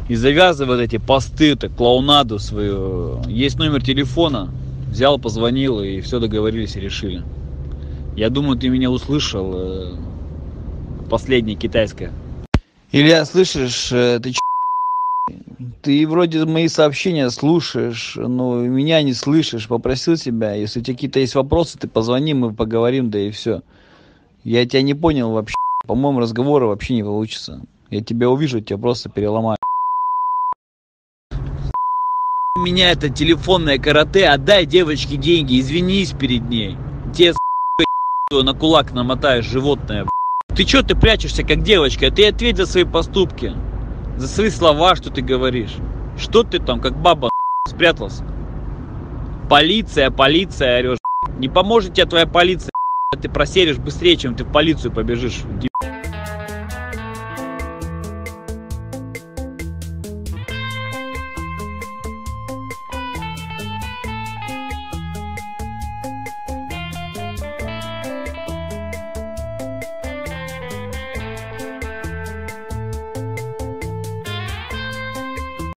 И завязывай вот эти посты, так, клоунаду свою. Есть номер телефона, взял, позвонил, и все договорились и решили. Я думаю, ты меня услышал. Последнее китайское. Илья, слышишь, ты ч... Ты вроде мои сообщения слушаешь, но меня не слышишь. Попросил тебя, если у тебя какие-то есть вопросы, ты позвони, мы поговорим, да и все. Я тебя не понял вообще. По-моему, разговора вообще не получится. Я тебя увижу, тебя просто переломаю. У меня это телефонное карате, отдай девочке деньги, извинись перед ней. Тебе на кулак намотаешь, животное. Ты чё ты прячешься, как девочка? Ты ответь за свои поступки, за свои слова, что ты говоришь. Что ты там, как баба, спрятался? Полиция, полиция, орёшь. Не поможет тебе твоя полиция. Ты просеришь быстрее, чем ты в полицию побежишь.